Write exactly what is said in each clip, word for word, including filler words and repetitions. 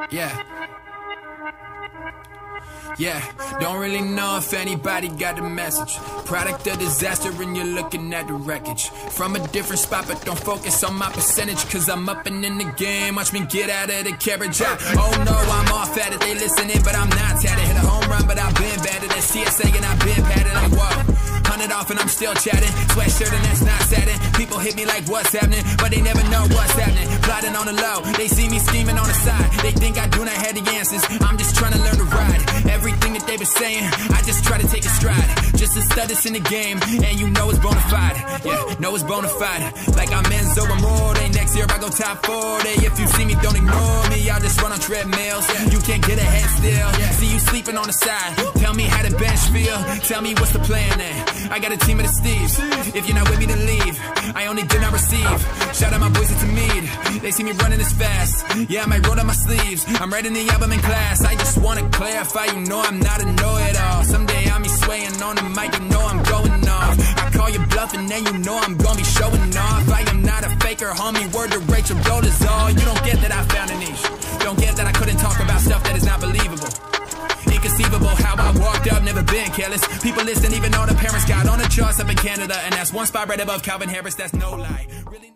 Yeah. Yeah, don't really know if anybody got the message. Product of disaster and you're looking at the wreckage. From a different spot, but don't focus on my percentage, cause I'm up and in the game, watch me get out of the carriage. I, oh no, I'm off at it, they listening, but I'm not tatted. Hit a home run, but I've been batted. That's T S A and I've been patted. Like whoa, hundred off and I'm still chatting. Sweatshirt and that's not satin. People hit me like what's happening, but they never know what's happening. Plotting on the low, they see me scheming on the side. They think I do not have the answers, I'm just trying to learn to ride. Everything that they been saying, I just try to take a stride. Just a status in the game, and you know it's bona fide. Yeah, know it's bona fide. Like I'm Enzo Amore, next year I go top forty. If you see me, don't ignore me, I'll just run on treadmills. You can't get ahead still, see you sleeping on the side. Tell me how the bench feel, tell me what's the plan then. I got a team of the Steves, if you're not with me then leave. I only did not receive, shout out my boys at Mead. They see me running this fast, yeah I might roll up my sleeves. I'm writing the album in class, I just wanna clarify, you know I'm not a know-it-all. Someday I'm be swaying on the mic, you know I'm going off. I call you bluff and then you know I'm gonna be showing off. I am not a faker, homie, word to Rachel, gold is all. You don't get that I found a niche, don't get that I couldn't talk about stuff that is not believable. Inconceivable how I walked up, never been careless. People listen even though the parents got on the charts up in Canada. And that's one spot right above Calvin Harris, that's no lie. Really?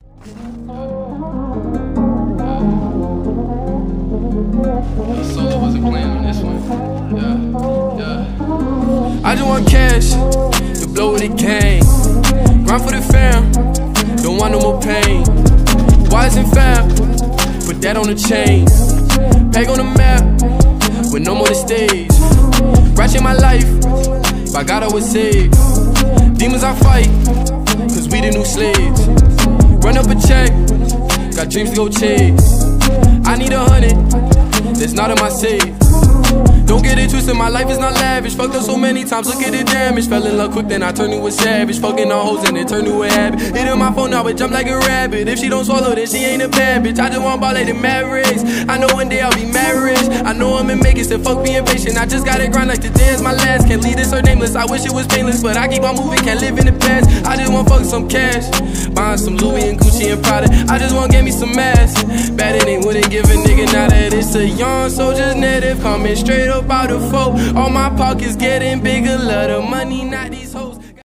Solo wasn't playing on this one. Yeah, yeah. I just want cash to blow with the gang. Grind for the fam, don't want no more pain. Wise and fam, put that on the chain. Peg on the map, with no more the stage. Ratchet my life, by God I was saved. Demons I fight, cause we the new slaves. Run up a check, got dreams to go chase. I need a hundred, that's not in my safe. Don't get it twisted, my life is not lavish. Fucked up so many times, look at the damage. Fell in love quick, then I turned to a savage. Fucking on hoes and it turned to a habit. Hit on my phone now, it jump like a rabbit. If she don't swallow, then she ain't a bad bitch. I just want ball like the Mavericks. I know one day I'll be married. I know I'm in make it, so fuck being patient. I just gotta grind like the day is my last. Can't leave this or nameless, I wish it was painless, but I keep on moving, can't live in the past. I just want fuck some cash, buying some Louis and Gucci and Prada. I just want get me some ass. Bad it ain't wouldn't give a nigga now that it's a young soldier's native coming straight up out of foe. All my pockets getting bigger, love the money, not these